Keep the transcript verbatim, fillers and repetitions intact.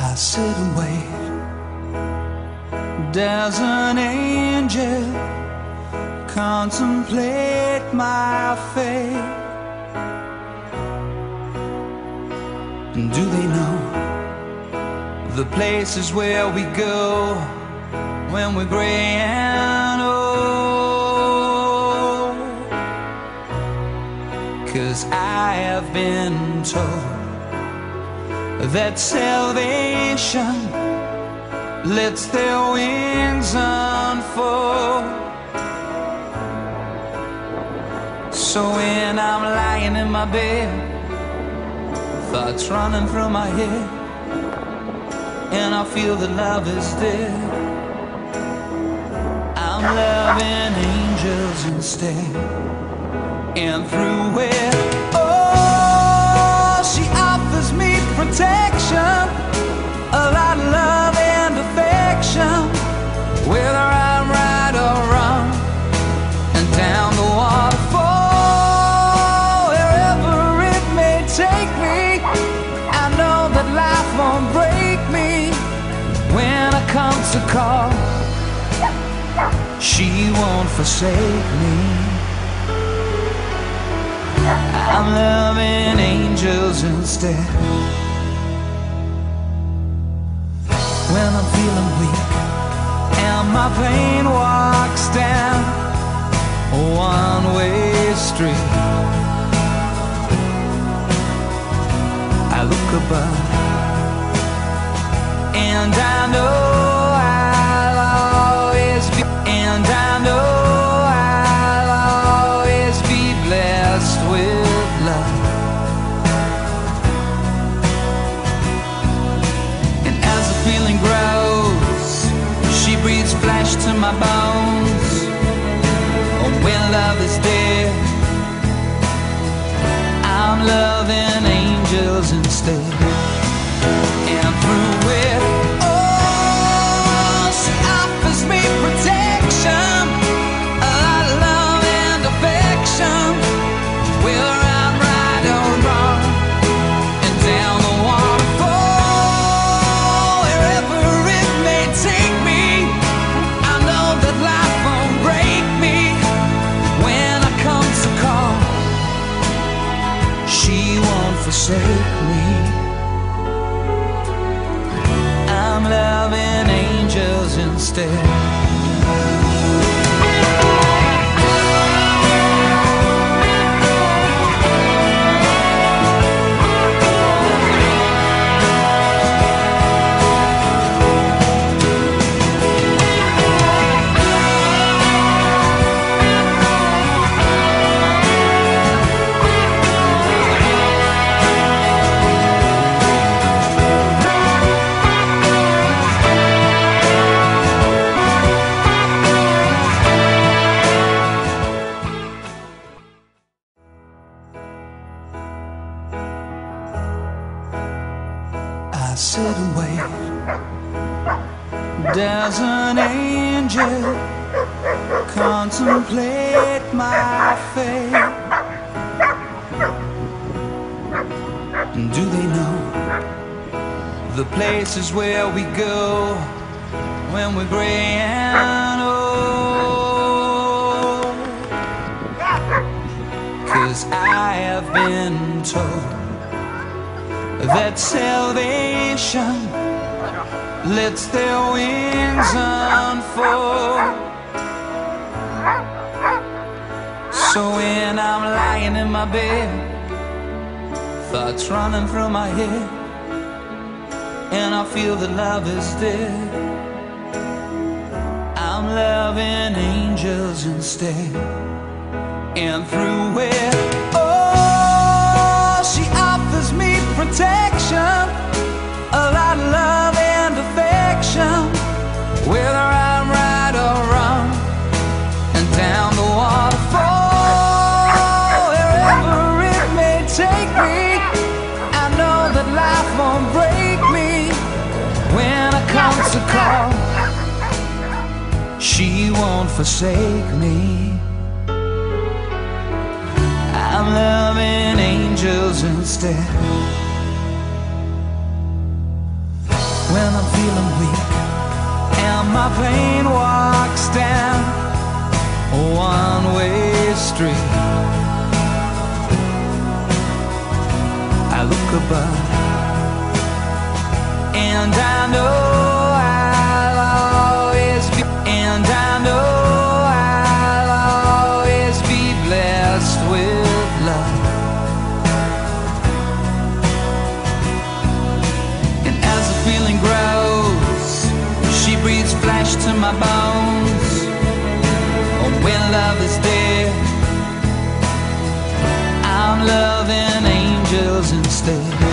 I sit and wait. Does an angel contemplate my fate? Do they know the places where we go when we're gray and old? 'Cause I have been told that salvation lets their wings unfold. So when I'm lying in my bed, thoughts running through my head, and I feel that love is dead, I'm loving angels instead. And through it, oh, she offers me protection, a lot of love and affection, whether I'm right or wrong, and down the waterfall, wherever it may take me, I know that life won't break me when I come to call. She won't forsake me. I'm loving angels instead. When I'm feeling weak and my pain walks down a one-way street, I look above and I know I'll always be, and I know I'll always be blessed with love. And as the feeling grows, she breathes flesh to my bones. Oh, when love is dead, I'm loving angels instead. And through it, oh, she offers me protection, a lot of love and affection, whether I'm right or wrong, and down the waterfall, wherever it may take me, I know that life won't break me when I come to call. She won't forsake me. I'm loving angels instead. I sit and wait. Does an angel contemplate my fate? Do they know the places where we go when we're gray and old? 'Cause I have been told that salvation lets their wings unfold. So when I'm lying in my bed, thoughts running through my head, and I feel that love is dead, I'm loving angels instead. And through it, oh, she offers me protection, a lot of love and affection, whether I'm right or wrong, and down the waterfall, wherever it may take me, I know that life won't break me when I come to call. She won't forsake me. I'm loving angels instead. my plane walks down a one-way street. I look above, and I know I'll always be, and I know I'll always be blessed with love. And as the feeling grows, she breathes flesh to my bones. Oh, when love is dead, I'm loving angels instead.